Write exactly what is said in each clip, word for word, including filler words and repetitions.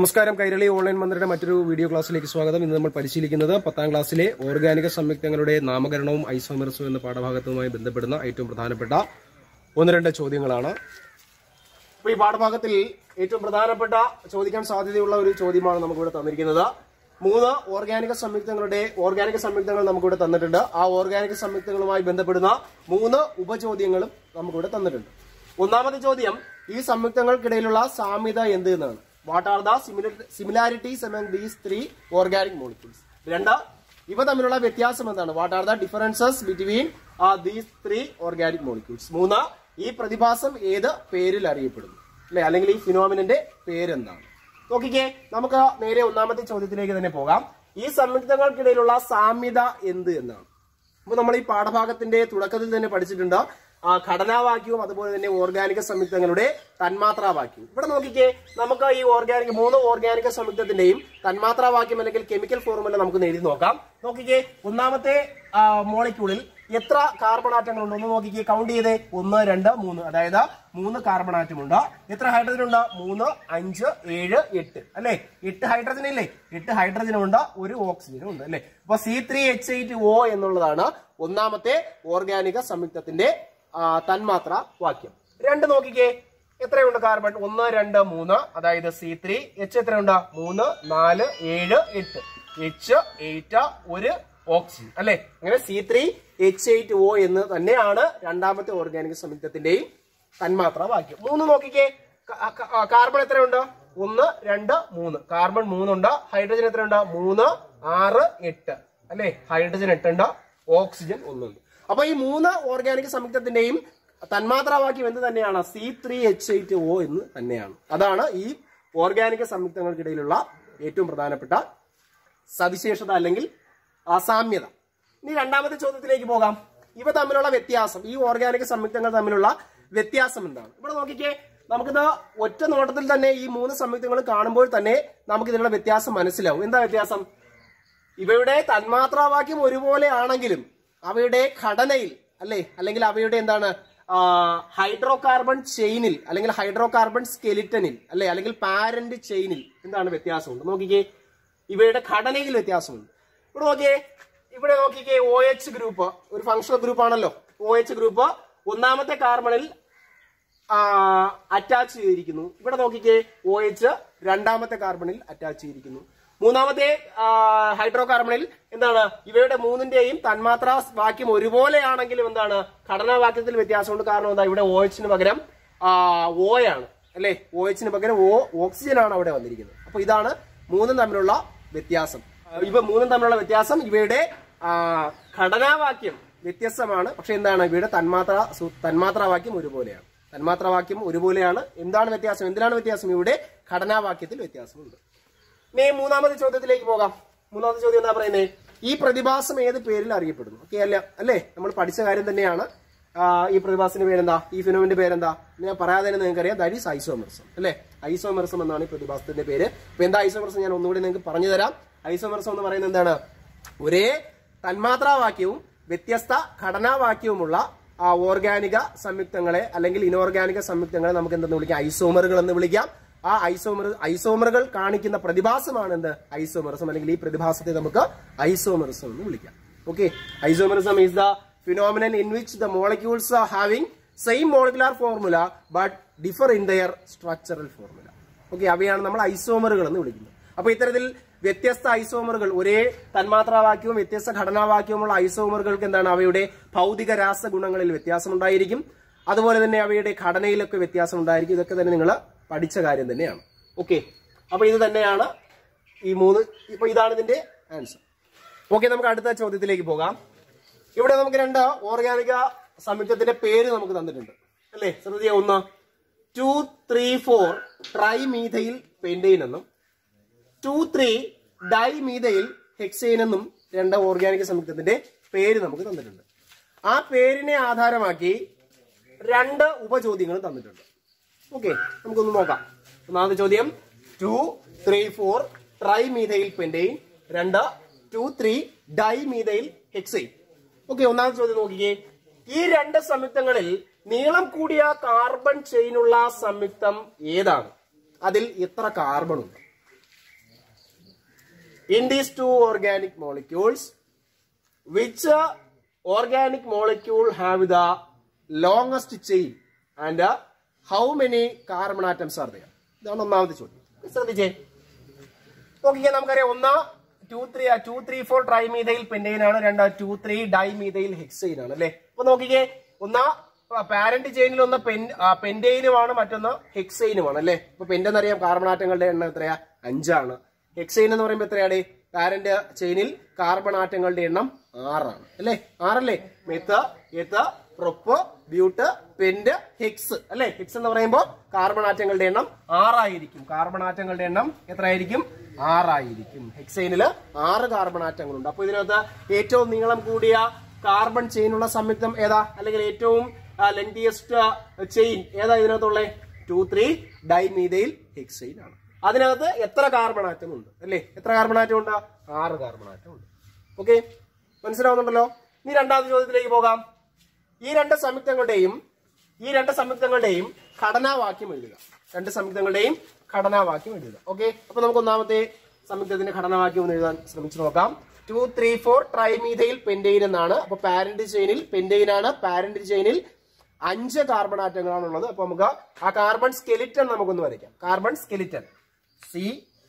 നമസ്കാരം. കൈരളി ഓൺലൈൻ മന്ത്രിയുടെ മറ്റൊരു വീഡിയോ ക്ലാസ്സിലേക്ക് സ്വാഗതം. ഇന്ന് നമ്മൾ പരിശീലിക്കുന്നത് പത്താം ക്ലാസ്സിലെ ഓർഗാനിക സംയുക്തങ്ങളുടെ നാമകരണവും ഐസോമെർസും എന്ന പാഠഭാഗത്തുമായി ബന്ധപ്പെടുന്ന ഏറ്റവും പ്രധാനപ്പെട്ട ഒന്ന് രണ്ട് ചോദ്യങ്ങളാണ്. അപ്പോൾ ഈ പാഠഭാഗത്തിൽ ഏറ്റവും പ്രധാനപ്പെട്ട ചോദിക്കാൻ സാധ്യതയുള്ള ഒരു ചോദ്യമാണ് നമുക്കിവിടെ തന്നിരിക്കുന്നത്. മൂന്ന് ഓർഗാനിക സംയുക്തങ്ങളുടെ ഓർഗാനിക സംയുക്തങ്ങൾ നമുക്കിവിടെ തന്നിട്ടുണ്ട്. ആ ഓർഗാനിക സംയുക്തങ്ങളുമായി ബന്ധപ്പെടുന്ന മൂന്ന് ഉപചോദ്യങ്ങളും നമുക്കിവിടെ തന്നിട്ടുണ്ട്. ഒന്നാമത്തെ ചോദ്യം, ഈ സംയുക്തങ്ങൾക്കിടയിലുള്ള സാമ്യത എന്ത് എന്നാണ്. What are the similarities among these three organic molecules. രണ്ട്, ഇവ തമ്മിലുള്ള വ്യത്യാസം എന്താണ്. What are the differences between these three organic molecules. മൂന്ന്, ഈ പ്രതിഭാസം ഏത് പേരിൽ അറിയപ്പെടുന്നു, അല്ലെ, അല്ലെങ്കിൽ ഈ ഫിനോമിനന്റെ പേരെന്താണ്. നോക്കിക്കേ, നമുക്ക് നേരെ ഒന്നാമത്തെ ചോദ്യത്തിലേക്ക് തന്നെ പോകാം. ഈ സംയുക്തങ്ങൾക്കിടയിലുള്ള സാമ്യത എന്ത് എന്നാണ്. അപ്പൊ നമ്മൾ ഈ പാഠഭാഗത്തിന്റെ തുടക്കത്തിൽ തന്നെ പഠിച്ചിട്ടുണ്ട് ആ ഘടനാവാക്യവും അതുപോലെ തന്നെ ഓർഗാനിക സംയുക്തങ്ങളുടെ തന്മാത്രാവാക്യവും. ഇവിടെ നോക്കിക്കേ, നമുക്ക് ഈ ഓർഗാനിക് മൂന്ന് ഓർഗാനിക സംയുക്തത്തിന്റെയും തന്മാത്രാവാക്യം അല്ലെങ്കിൽ കെമിക്കൽ ഫോർമുല നമുക്ക് എഴുതി നോക്കാം. നോക്കിക്കേ, ഒന്നാമത്തെ മോളിക്യൂളിൽ എത്ര കാർബൺ ആറ്റങ്ങളുണ്ട് ഒന്ന് നോക്കിക്കേ. കൗണ്ട് ചെയ്തേ. ഒന്ന്, രണ്ട്, മൂന്ന്. അതായത് മൂന്ന് കാർബൺ ആറ്റം ഉണ്ട്. എത്ര ഹൈഡ്രജൻ ഉണ്ട്? മൂന്ന്, അഞ്ച്, ഏഴ്, എട്ട്. അല്ലെ, എട്ട് ഹൈഡ്രജൻ ഇല്ലേ? എട്ട് ഹൈഡ്രജനും ഉണ്ട്, ഒരു ഓക്സിജനും ഉണ്ട്. അല്ലെ, അപ്പൊ C three H eight O എന്നുള്ളതാണ് ഒന്നാമത്തെ ഓർഗാനിക സംയുക്തത്തിന്റെ തന്മാത്ര വാക്യം. രണ്ട് നോക്കിക്കേ, എത്രയുണ്ട് കാർബൺ? ഒന്ന്, രണ്ട്, മൂന്ന്. അതായത് സി ത്രീ. എച്ച് എത്രയുണ്ട്? മൂന്ന്, നാല്, ഏഴ്, എട്ട്. എച്ച് എയ്റ്റ്, ഒരു ഓക്സിജൻ. അല്ലെ, അങ്ങനെ C three H eight O എന്ന് തന്നെയാണ് രണ്ടാമത്തെ ഓർഗാനിക സംയുക്തത്തിന്റെയും തന്മാത്ര വാക്യം. മൂന്ന് നോക്കിക്കേ, കാർബൺ എത്രയുണ്ട്? ഒന്ന്, രണ്ട്, മൂന്ന്. കാർബൺ മൂന്നുണ്ട്. ഹൈഡ്രജൻ എത്രയുണ്ട്? മൂന്ന്, ആറ്, എട്ട്. അല്ലെ, ഹൈഡ്രജൻ എട്ടുണ്ട്, ഓക്സിജൻ ഒന്നുണ്ട്. അപ്പൊ ഈ മൂന്ന് ഓർഗാനിക് സംയുക്തത്തിന്റെയും തന്മാത്രാവാക്യം എന്ത് തന്നെയാണ്? C three H eight O എന്ന് തന്നെയാണ്. അതാണ് ഈ ഓർഗാനിക സംയുക്തങ്ങൾക്കിടയിലുള്ള ഏറ്റവും പ്രധാനപ്പെട്ട സവിശേഷത അല്ലെങ്കിൽ സാമ്യത. ഇനി രണ്ടാമത്തെ ചോദ്യത്തിലേക്ക് പോകാം. ഇവ തമ്മിലുള്ള വ്യത്യാസം, ഈ ഓർഗാനിക സംയുക്തങ്ങൾ തമ്മിലുള്ള വ്യത്യാസം എന്താണ്. ഇവിടെ നോക്കിക്കേ, നമുക്കിത് ഒറ്റ നോട്ടത്തിൽ തന്നെ ഈ മൂന്ന് സംയുക്തങ്ങൾ കാണുമ്പോൾ തന്നെ നമുക്ക് ഇതിനുള്ള വ്യത്യാസം മനസ്സിലാവും. എന്താ വ്യത്യാസം? ഇവയുടെ തന്മാത്രാവാക്യം ഒരുപോലെ ആണെങ്കിലും അവയുടെ ഘടനയിൽ, അല്ലെ, അല്ലെങ്കിൽ അവയുടെ എന്താണ് ഹൈഡ്രോ കാർബൺ ചെയിനിൽ അല്ലെങ്കിൽ ഹൈഡ്രോ കാർബൺ സ്കെലിറ്റനിൽ, അല്ലെ, അല്ലെങ്കിൽ പാരന്റ് ചെയിനിൽ എന്താണ് വ്യത്യാസമുണ്ട്. നോക്കിക്കേ, ഇവയുടെ ഘടനയിൽ വ്യത്യാസമുണ്ട്. ഇവിടെ നോക്കിയേ, ഇവിടെ നോക്കിക്കേ, ഒ എച്ച് ഗ്രൂപ്പ് ഒരു ഫങ്ഷണൽ ഗ്രൂപ്പ് ആണല്ലോ. ഒ എച്ച് ഗ്രൂപ്പ് ഒന്നാമത്തെ കാർബണിൽ അറ്റാച്ച് ചെയ്തിരിക്കുന്നു. ഇവിടെ നോക്കിക്കേ, ഒ എച്ച് രണ്ടാമത്തെ കാർബണിൽ അറ്റാച്ച് ചെയ്തിരിക്കുന്നു. മൂന്നാമത്തെ ഹൈഡ്രോ കാർബണിൽ എന്താണ്, ഇവയുടെ മൂന്നിന്റെയും തന്മാത്രാ വാക്യം ഒരുപോലെയാണെങ്കിലും എന്താണ്, ഘടനാവാക്യത്തിൽ വ്യത്യാസമുണ്ട്. കാരണം എന്താ, ഇവിടെ ഒ എച്ചിന് പകരം ഓ ആണ്, അല്ലെ, ഒ എച്ചിന് പകരം ഓ ഓക്സിജൻ ആണ് അവിടെ വന്നിരിക്കുന്നത്. അപ്പൊ ഇതാണ് മൂന്നും തമ്മിലുള്ള വ്യത്യാസം. ഇവ മൂന്നും തമ്മിലുള്ള വ്യത്യാസം, ഇവയുടെ ഘടനാവാക്യം വ്യത്യസ്തമാണ്. പക്ഷെ എന്താണ്, ഇവയുടെ തന്മാത്ര തന്മാത്രാവാക്യം ഒരുപോലെയാണ്. തന്മാത്രാവാക്യം ഒരുപോലെയാണ്. എന്താണ് വ്യത്യാസം? എന്തിനാണ് വ്യത്യാസം? ഇവിടെ ഘടനാവാക്യത്തിൽ വ്യത്യാസമുണ്ട്. ഇനി മൂന്നാമത്തെ ചോദ്യത്തിലേക്ക് പോകാം. മൂന്നാമത്തെ ചോദ്യം എന്താ പറയുന്നത്? ഈ പ്രതിഭാസം ഏത് പേരിൽ അറിയപ്പെടുന്നു? ഓക്കെ അല്ല, അല്ലേ, നമ്മൾ പഠിച്ച കാര്യം തന്നെയാണ്. ഈ പ്രതിഭാസത്തിന്റെ പേരെന്താ? ഈ ഫിനോമിന്റെ പേരെന്താ? ഞാൻ പറയാതെ തന്നെ നിങ്ങൾക്ക് അറിയാം. That is isomerism. അല്ലെ, ഐസോമെർസം എന്നാണ് ഈ പ്രതിഭാസത്തിന്റെ പേര്. അപ്പൊ എന്താ ഐസോമെർസം ഞാൻ ഒന്നുകൂടി നിങ്ങൾക്ക് പറഞ്ഞു തരാം. ഐസോമെർസം എന്ന് പറയുന്നത് എന്താണ്? ഒരേ തന്മാത്രാവാക്യവും വ്യത്യസ്ത ഘടനാവാക്യവുമുള്ള ആ ഓർഗാനിക സംയുക്തങ്ങളെ അല്ലെങ്കിൽ ഇനോർഗാനിക സംയുക്തങ്ങളെ നമുക്ക് എന്തെന്ന് വിളിക്കാം? ഐസോമറുകൾ എന്ന് വിളിക്കാം. ആ ഐസോമർ ഐസോമറുകൾ കാണിക്കുന്ന പ്രതിഭാസമാണ് എന്ത്? ഐസോമെറിസം. അല്ലെങ്കിൽ ഈ പ്രതിഭാസത്തെ നമുക്ക് ഐസോമെറിസം എന്ന് വിളിക്കാം. Okay, isomerism is the phenomenon in which the molecules are having same molecular formula but differ in their structural formula. Okay, അവയാണ് നമ്മൾ ഐസോമറുകൾ എന്ന് വിളിക്കുന്നത്. അപ്പൊ ഇത്തരത്തിൽ വ്യത്യസ്ത ഐസോമറുകൾ, ഒരേ തന്മാത്രാവാക്യവും വ്യത്യസ്ത ഘടനാവാക്യവുമുള്ള ഐസോമറുകൾക്ക് എന്താണ്, അവയുടെ ഭൗതിക രാസഗുണങ്ങളിൽ വ്യത്യാസം ഉണ്ടായിരിക്കും. അതുപോലെ തന്നെ അവയുടെ ഘടനയിലൊക്കെ വ്യത്യാസം ഉണ്ടായിരിക്കും. ഇതൊക്കെ തന്നെ നിങ്ങൾ പഠിച്ച കാര്യം തന്നെയാണ്. ഓക്കെ, അപ്പൊ ഇത് തന്നെയാണ് ഈ മൂന്ന്. ഇപ്പൊ ഇതാണ് ഇതിന്റെ ആൻസർ. ഓക്കെ, നമുക്ക് അടുത്ത ചോദ്യത്തിലേക്ക് പോകാം. ഇവിടെ നമുക്ക് രണ്ട് ഓർഗാനിക സംയുക്തത്തിന്റെ പേര് നമുക്ക് തന്നിട്ടുണ്ട്, അല്ലേ? ശ്രദ്ധിക്കുക, ഒന്ന് two three four trimethyl pentane എന്നും ടു ത്രീ ഡൈമീഥൈൽ ഹെക്സൈൻ എന്നും രണ്ട് ഓർഗാനിക സംയുക്തത്തിന്റെ പേര് നമുക്ക് തന്നിട്ടുണ്ട്. ആ പേരിനെ ആധാരമാക്കി രണ്ട് ഉപചോദ്യങ്ങൾ തന്നിട്ടുണ്ട്. ഓക്കെ, നമുക്കൊന്ന് നോക്കാം. ഒന്നാമത്തെ ചോദ്യം two three four trimethyl pentane, രണ്ട് two three dimethyl hexane. Okay, ഒന്നാമത്തെ ചോദ്യം നോക്കിക്കേ. ഈ രണ്ട് സംയുക്തങ്ങളിൽ നീളം കൂടിയ കാർബൺ ചെയിനുള്ള സംയുക്തം ഏതാണ്? അതിൽ എത്ര കാർബൺ ഉണ്ട്? In these two organic molecules, which uh, organic molecule have the longest chain and uh, how many carbon atoms are there? ഇതാണ് ഒന്നാമത്തെ ചോദ്യം. ശ്രദ്ധിച്ചേ, നോക്കിയാൽ നമുക്കറിയാം ഒന്ന് two three two three four trimethyl pentane ആണ്, രണ്ട് ടു ത്രീ ഡൈമീഥൈൽ ഹെക്സൈൻ ആണ് അല്ലെ. അപ്പൊ നോക്കിക്കേ, ഒന്ന് പാരന്റ് ചെയിനിൽ ഒന്ന് പെന്റെയിനുമാണ്, മറ്റൊന്ന് ഹെക്സൈനുമാണ് അല്ലെ. ഇപ്പൊ പെന്റെന്നറിയാം കാർബൺ ആറ്റങ്ങളുടെ എണ്ണം എത്രയാ? അഞ്ചാണ്. ഹെക്സൈൻ എന്ന് പറയുമ്പോൾ എത്രയാണ്? പാരന്റ് ചെയിനിൽ കാർബൺ ആറ്റങ്ങളുടെ എണ്ണം ആറാണ് അല്ലെ. ആറല്ലേ? Meth, eth, prop, but, pent, hex അല്ലെ. ഹെക്സ് എന്ന് പറയുമ്പോൾ കാർബൺ ആറ്റങ്ങളുടെ എണ്ണം ആറായിരിക്കും. കാർബൺ ആറ്റങ്ങളുടെ എണ്ണം എത്രയായിരിക്കും? ആറായിരിക്കും. ഹെക്സൈനില് ആറ് കാർബൺ ആറ്റങ്ങളുണ്ട്. അപ്പൊ ഇതിനകത്ത് ഏറ്റവും നീളം കൂടിയ കാർബൺ ചെയിനുള്ള സംയുക്തം ഏതാ? അല്ലെങ്കിൽ ഏറ്റവും ലെങ്തിയസ്റ്റ് ചെയിൻ ഏതാ ഇതിനകത്തുള്ളത്? ടു ത്രീ ഡൈമീഥൈൽ ഹെക്സൈൻ ആണ്. അതിനകത്ത് എത്ര കാർബൺ ആറ്റം ഉണ്ട് അല്ലെ? എത്ര കാർബൺ ആറ്റം ഉണ്ട്? ആറ് കാർബൺ ആറ്റം ഉണ്ട്. ഓക്കെ, മനസ്സിലാവുന്നുണ്ടല്ലോ. ഇനി രണ്ടാമത്തെ ചോദ്യത്തിലേക്ക് പോകാം. ഈ രണ്ട് സംയുക്തങ്ങളുടെയും ഈ രണ്ട് സംയുക്തങ്ങളുടെയും ഘടനാവാക്യം എഴുതുക. രണ്ട് സംയുക്തങ്ങളുടെയും ഘടനാവാക്യം എഴുതുക. ഓക്കെ, അപ്പൊ നമുക്ക് ഒന്നാമത്തെ സംയുക്തത്തിന്റെ ഘടനാവാക്യം ഒന്ന് എഴുതാൻ ശ്രമിച്ചു നോക്കാം. Two three four trimethyl pentane എന്നാണ്. അപ്പൊ പാരന്റ് ചെയിനിൽ പെന്റെയിൻ ആണ്. പാരന്റ് ചെയിനിൽ അഞ്ച് കാർബൺ ആറ്റങ്ങളാണ് ഉള്ളത്. അപ്പൊ നമുക്ക് ആ കാർബൺ സ്കെലിറ്റൻ നമുക്കൊന്ന് വരയ്ക്കാം. കാർബൺ സ്കെലിറ്റൻ സി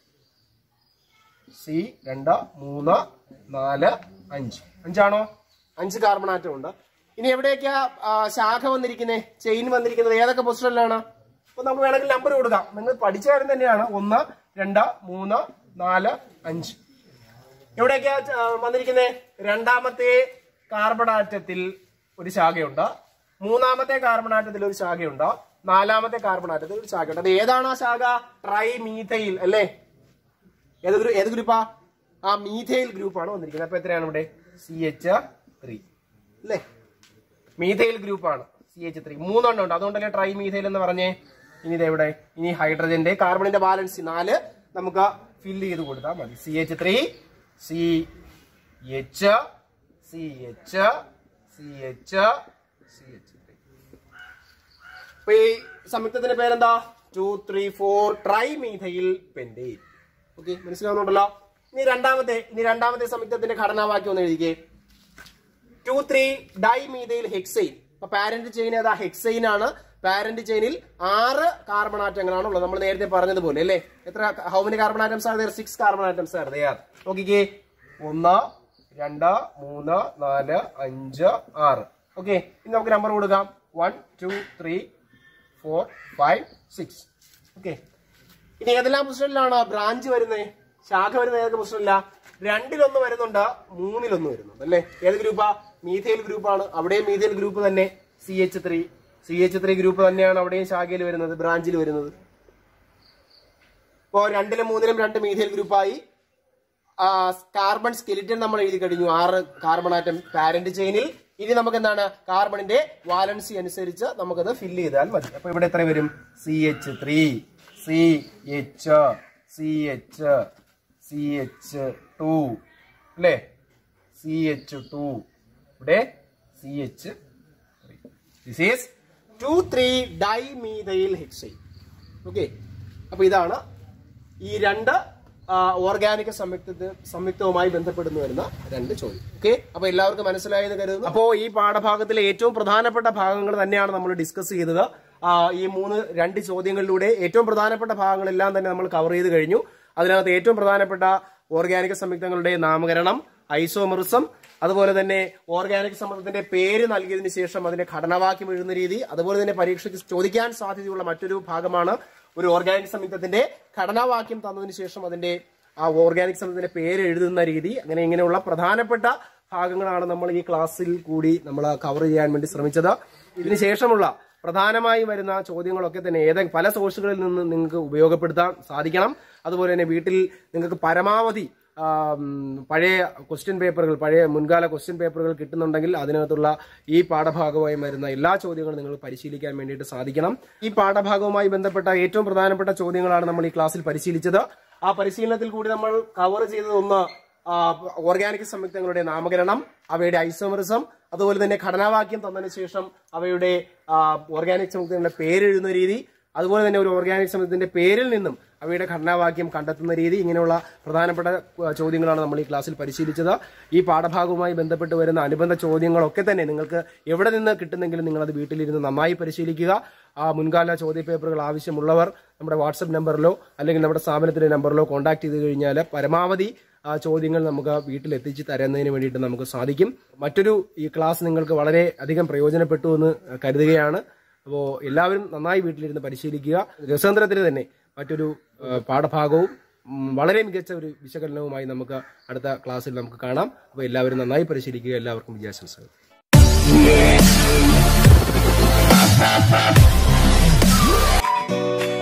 സി രണ്ട് മൂന്ന് നാല് അഞ്ച്. അഞ്ചാണോ? അഞ്ച് കാർബൺ ആറ്റം ഉണ്ട്. ഇനി എവിടെയൊക്കെയാ ശാഖ വന്നിരിക്കുന്നത്, ചെയിൻ വന്നിരിക്കുന്നത്? ഏതൊക്കെ പൊസിഷനിലാണ്? അപ്പൊ നമുക്ക് വേണമെങ്കിൽ നമ്പർ കൊടുക്കാം. നിങ്ങൾ പഠിച്ച കാര്യം തന്നെയാണ്. ഒന്ന്, രണ്ട്, മൂന്ന്, നാല്, അഞ്ച്. എവിടെയൊക്കെയാ വന്നിരിക്കുന്നത്? രണ്ടാമത്തെ കാർബൺ ആറ്റത്തിൽ ഒരു ശാഖയുണ്ട്, മൂന്നാമത്തെ കാർബൺ ആറ്റത്തിൽ ഒരു ശാഖയുണ്ട്, നാലാമത്തെ കാർബൺ ആറ്റത്തിൽ ഒരു ശാഖയുണ്ട്. അത് ഏതാണ് ആ ശാഖ? ട്രൈമീഥൈൽ അല്ലേ. ഏത് ഗ്രൂപ്പ്? ഏത് ഗ്രൂപ്പാ? ആ മീഥൈൽ ഗ്രൂപ്പാണ് വന്നിരിക്കുന്നത്. അപ്പൊ എത്രയാണ് ഇവിടെ? സി എച്ച് ത്രീ അല്ലേ. മീഥൈൽ ഗ്രൂപ്പാണ് സി എച്ച് ത്രീ. മൂന്നെണ്ണം ഉണ്ട്, അതുകൊണ്ടല്ലേ ട്രൈ മീഥൈൽ എന്ന് പറഞ്ഞേ. ഇനി ഇതെവിടെ? ഇനി ഹൈഡ്രജന്റെ കാർബണിന്റെ ബാലൻസ് നാല് നമുക്ക് ഫില്ല് ചെയ്ത് കൊടുത്താൽ മതി. C H three, C H, C H, C H, C H three. അപ്പൊ ഈ സംയുക്തത്തിന്റെ പേരെന്താ? Two three four trimethyl pentane. Okay, മനസ്സിലാവുന്നുണ്ടല്ലോ. ഇനി രണ്ടാമത്തെ ഇനി രണ്ടാമത്തെ സംയുക്തത്തിന്റെ ഘടനാവാക്യം ഒന്ന് എഴുതിക്കേ. Two three dimethyl hexane. അപ്പൊ പാരന്റ് ചെയിൻ ഏതാ? ഹെക്സൈൻ ആണ്. പാരന്റ് ചെയിനിൽ ആറ് കാർബൺ ആറ്റങ്ങളാണ് ഉള്ളത്. നമ്മൾ നേരത്തെ പറഞ്ഞതുപോലെ അല്ലേ. എത്ര? How many carbon atoms are there? Six carbon atoms are there. നോക്കിക്കേ, ഒന്ന്, രണ്ട്, മൂന്ന്, നാല്, അഞ്ച്, ആറ്. ഓക്കെ, ഇനി നമുക്ക് നമ്പർ കൊടുക്കാം. One, two, three, four, five, six. Okay, ഇനി ഏതെല്ലാം പൊസിഷനിലാണ് ബ്രാഞ്ച് വരുന്നത്? ശാഖ വരുന്നത് ഏതൊക്കെ പൊസിഷനില്ല? രണ്ടിലൊന്ന് വരുന്നുണ്ട്, മൂന്നിലൊന്ന് വരുന്നുണ്ട് അല്ലെ. ഏത് ഗ്രൂപ്പാ? മീഥൈൽ ഗ്രൂപ്പാണ്. അവിടെയും മീഥൈൽ ഗ്രൂപ്പ് തന്നെ. C H three C H three group തന്നെയാണ് അവിടെയും ശാഖയിൽ വരുന്നത്, ബ്രാഞ്ചിൽ വരുന്നത്. ഇപ്പോ രണ്ടിലും മൂന്നിലും രണ്ട് മീഥൈൽ ഗ്രൂപ്പായി. കാർബൺ സ്കെലിറ്റൻ നമ്മൾ എഴുതി കഴിഞ്ഞു. ആറ് കാർബൺ ആറ്റം പാരന്റ് ചെയിനിൽ. ഇനി നമുക്ക് എന്താണ്? കാർബണിന്റെ വാലൻസി അനുസരിച്ച് നമുക്കത് ഫില്ല് ചെയ്താൽ മതി. അപ്പൊ ഇവിടെ എത്ര വരും? C H three, C H, C H, C H two അല്ലേ. സി എച്ച് ടു, ഇവിടെ C H three. This is two three dimethyl hexane. Okay, അപ്പൊ ഇതാണ് ഈ രണ്ട് ഓർഗാനിക് സംയുക്ത സംയുക്തവുമായി ബന്ധപ്പെടുന്നു വരുന്ന രണ്ട് ചോദ്യം. ഓക്കെ, അപ്പൊ എല്ലാവർക്കും മനസ്സിലായെന്ന് കരുതുന്നു. അപ്പോ ഈ പാഠഭാഗത്തിലെ ഏറ്റവും പ്രധാനപ്പെട്ട ഭാഗങ്ങൾ തന്നെയാണ് നമ്മൾ ഡിസ്കസ് ചെയ്തത്. ഈ മൂന്ന് രണ്ട് ചോദ്യങ്ങളിലൂടെ ഏറ്റവും പ്രധാനപ്പെട്ട ഭാഗങ്ങളെല്ലാം തന്നെ നമ്മൾ കവർ ചെയ്ത് കഴിഞ്ഞു. അതിനകത്ത് ഏറ്റവും പ്രധാനപ്പെട്ട ഓർഗാനിക് സംയുക്തങ്ങളുടെ നാമകരണം, ഐസോമെറിസം, അതുപോലെ തന്നെ ഓർഗാനിക് സംയുക്തത്തിന്റെ പേര് നൽകിയതിനു ശേഷം അതിന്റെ ഘടനാവാക്യം എഴുതുന്ന രീതി, അതുപോലെ തന്നെ പരീക്ഷയ്ക്ക് ചോദിക്കാൻ സാധ്യതയുള്ള മറ്റൊരു ഭാഗമാണ് ഒരു ഓർഗാനിക് സംയുക്തത്തിന്റെ ഘടനാവാക്യം തന്നതിന് ശേഷം അതിന്റെ ആ ഓർഗാനിക് സംയുക്തത്തിന്റെ പേര് എഴുതുന്ന രീതി. അങ്ങനെ ഇങ്ങനെയുള്ള പ്രധാനപ്പെട്ട ഭാഗങ്ങളാണ് നമ്മൾ ഈ ക്ലാസ്സിൽ കൂടി നമ്മൾ കവർ ചെയ്യാൻ വേണ്ടി ശ്രമിച്ചത്. ഇതിനുശേഷമുള്ള പ്രധാനമായി വരുന്ന ചോദ്യങ്ങളൊക്കെ തന്നെ ഏതെങ്കിലും പല സോഴ്സുകളിൽ നിന്ന് നിങ്ങൾക്ക് ഉപയോഗപ്പെടുത്താൻ സാധിക്കണം. അതുപോലെ തന്നെ വീട്ടിൽ നിങ്ങൾക്ക് പരമാവധി പഴയ ക്വസ്റ്റ്യൻ പേപ്പറുകൾ, പഴയ മുൻകാല ക്വസ്റ്റ്യൻ പേപ്പറുകൾ കിട്ടുന്നുണ്ടെങ്കിൽ അതിനകത്തുള്ള ഈ പാഠഭാഗവുമായി വരുന്ന എല്ലാ ചോദ്യങ്ങളും നിങ്ങൾ പരിശീലിക്കാൻ വേണ്ടിയിട്ട് സാധിക്കണം. ഈ പാഠഭാഗവുമായി ബന്ധപ്പെട്ട ഏറ്റവും പ്രധാനപ്പെട്ട ചോദ്യങ്ങളാണ് നമ്മൾ ഈ ക്ലാസ്സിൽ പരിശീലിച്ചത്. ആ പരിശീലനത്തിൽ കൂടി നമ്മൾ കവർ ചെയ്തത് ഒന്ന് ഓർഗാനിക് സംയുക്തങ്ങളുടെ നാമകരണം, അവയുടെ ഐസോമെറിസം, അതുപോലെ തന്നെ ഘടനാവാക്യം തന്നതിന് ശേഷം അവയുടെ ഓർഗാനിക് സംയുക്തങ്ങളുടെ പേരെഴുതുന്ന രീതി, അതുപോലെ തന്നെ ഒരു ഓർഗാനിക് സമയത്തിന്റെ പേരിൽ നിന്നും അവയുടെ ഘടനാവാക്യം കണ്ടെത്തുന്ന രീതി, ഇങ്ങനെയുള്ള പ്രധാനപ്പെട്ട ചോദ്യങ്ങളാണ് നമ്മൾ ഈ ക്ലാസ്സിൽ പരിശീലിച്ചത്. ഈ പാഠഭാഗവുമായി ബന്ധപ്പെട്ട് വരുന്ന അനുബന്ധ ചോദ്യങ്ങളൊക്കെ തന്നെ നിങ്ങൾക്ക് എവിടെ നിന്ന് കിട്ടുന്നെങ്കിലും നിങ്ങൾ അത് വീട്ടിലിരുന്ന് നന്നായി പരിശീലിക്കുക. ആ മുൻകാല ചോദ്യപേപ്പറുകൾ ആവശ്യമുള്ളവർ നമ്മുടെ വാട്സപ്പ് നമ്പറിലോ അല്ലെങ്കിൽ നമ്മുടെ സ്ഥാപനത്തിന്റെ നമ്പറിലോ കോൺടാക്ട് ചെയ്ത് കഴിഞ്ഞാൽ പരമാവധി ആ ചോദ്യങ്ങൾ നമുക്ക് വീട്ടിലെത്തിച്ച് തരുന്നതിന് വേണ്ടിയിട്ട് നമുക്ക് സാധിക്കും. മറ്റൊരു ഈ ക്ലാസ് നിങ്ങൾക്ക് വളരെ അധികം പ്രയോജനപ്പെട്ടു എന്ന് കരുതുകയാണ്. അപ്പോൾ എല്ലാവരും നന്നായി വീട്ടിലിരുന്ന് പരിശീലിക്കുക. രസതന്ത്രത്തിന് തന്നെ മറ്റൊരു പാഠഭാഗവും വളരെ മികച്ച ഒരു വിശകലനവുമായി നമുക്ക് അടുത്ത ക്ലാസ്സിൽ നമുക്ക് കാണാം. അപ്പോൾ എല്ലാവരും നന്നായി പരിശീലിക്കുക. എല്ലാവർക്കും വിജയാശംസകൾ. Yeah.